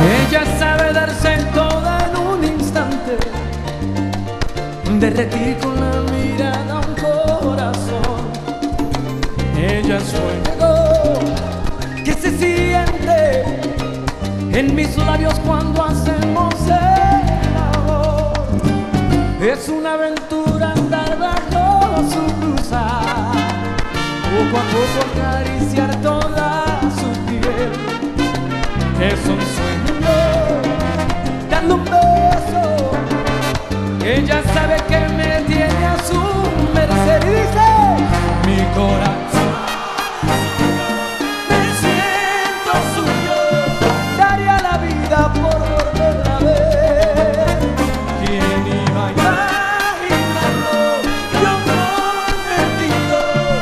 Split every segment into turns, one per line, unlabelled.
Ella sabe darse toda en un instante, derretir con la mirada un corazón. Ella es fuego que se siente en mis labios cuando hacemos el amor. Es una aventura andar bajo su blusa, poco a poco acariciar toda su piel. Es un sueño, darle un beso. Ella sabe que me tiene a su merced y dice: mi corazón, me siento suyo, daría la vida por volverla a ver. ¿Quién iba a imaginarlo? Yo prometido.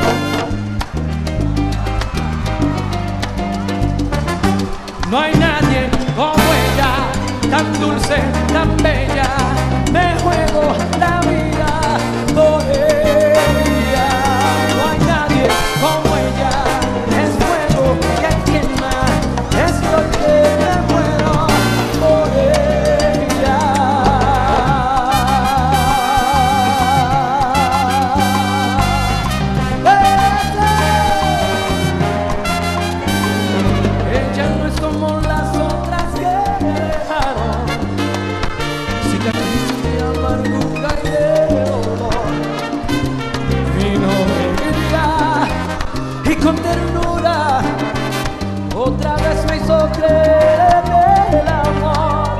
No hay nadie como ella, tan dulce, tan bella. Me juego la vida por ella. No hay nadie como ella. Es fuego que quema. Es lo que me muero por ella. Ella no es como las otras que dejaron cicatrices de amargura y de dolor. Vino ella y con ternura otra vez me hizo creer en el amor.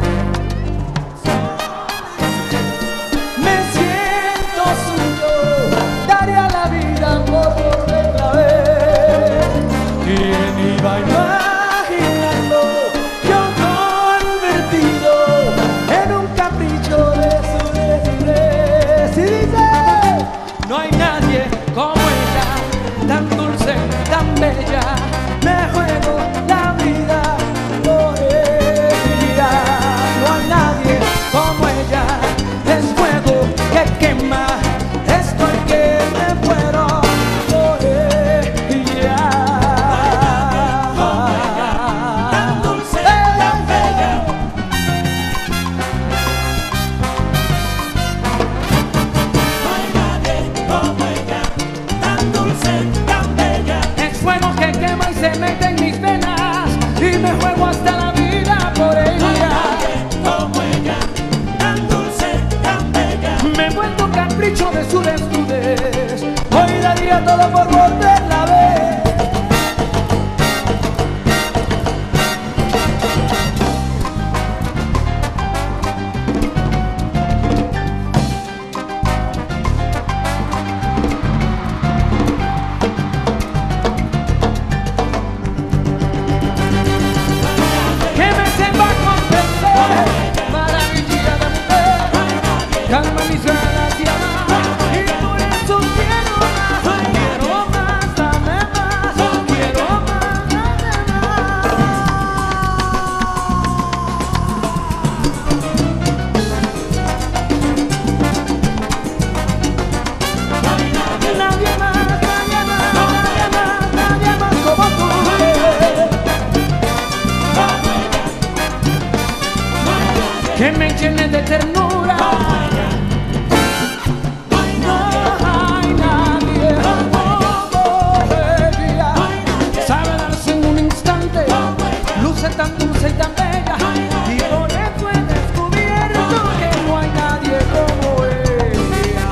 Me siento suyo, daría la vida por volverla a ver. ¿Quién iba a imaginarlo? Yo convertido en un capricho de su desnudez. Y dice: no hay nadie como ella, tan dulce, tan bella. Me juego la vida por ella. No hay nadie como ella. Es fuego que quema. Estoy que me muero por ella.
Tan dulce, tan bella. No hay nadie como ella, tan dulce, tan bella.
Es fuego que quema y se mete en mis venas y me juego hasta la vida por
No hay
ella.
nadie como ella, tan dulce, tan bella.
Me he vuelto capricho de su desnudez. Hoy daría todo por volverla a ver. Que me sepa comprender, maravilla de mujer, calma mis ganas y amar, y por eso quiero más, dame más, quiero más, dame nadie más como tú. Que me llene de ternura. No hay nadie como ella. Sabe darse en un instante, luce tan dulce y tan bella. Y por eso he descubierto que no hay nadie como ella.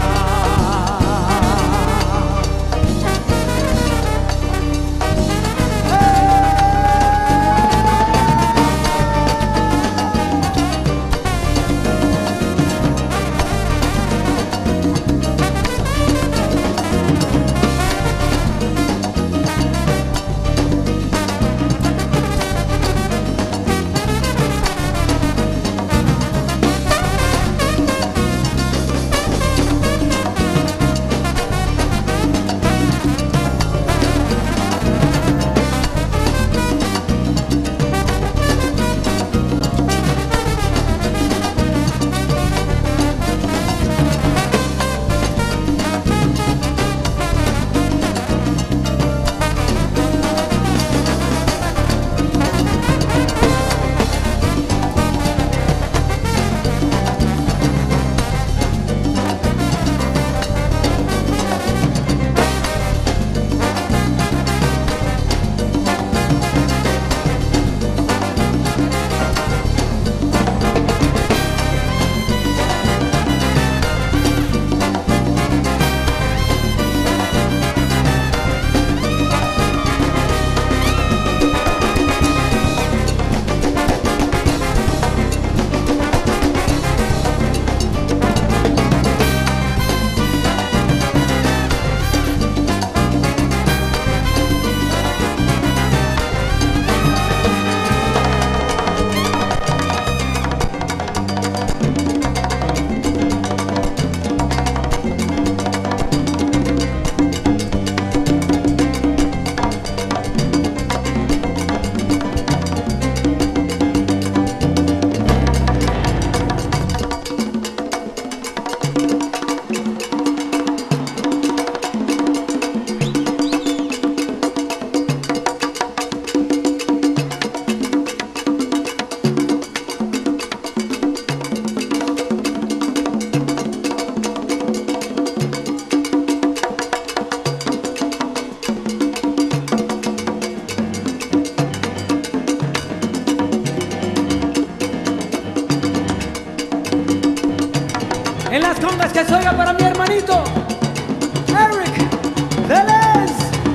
congas que se oiga para mi hermanito Eric Vélez.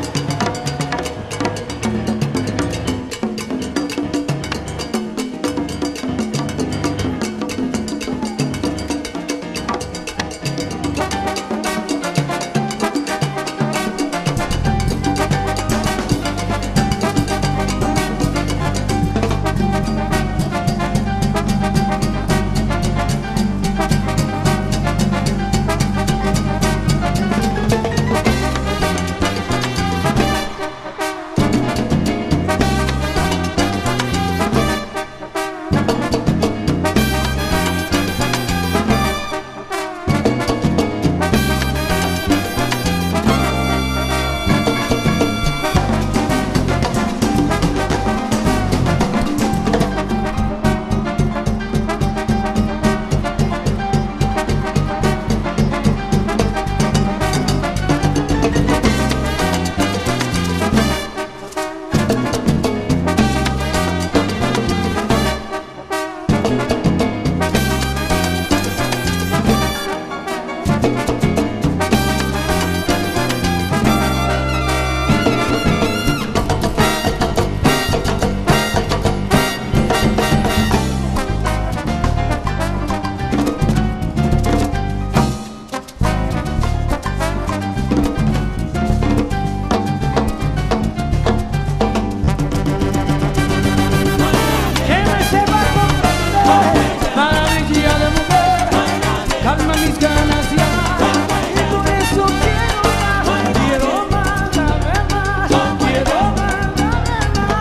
Calma mis ganas ya, y por eso quiero más, dame más, quiero más, dame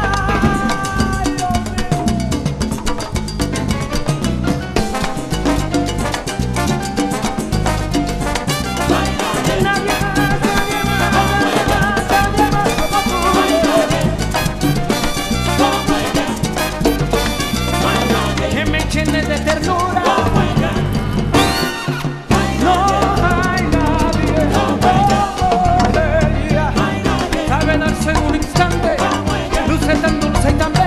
más. Que me llenes de ternura. Sabe darse en un instante, luce tan dulce y tan bella.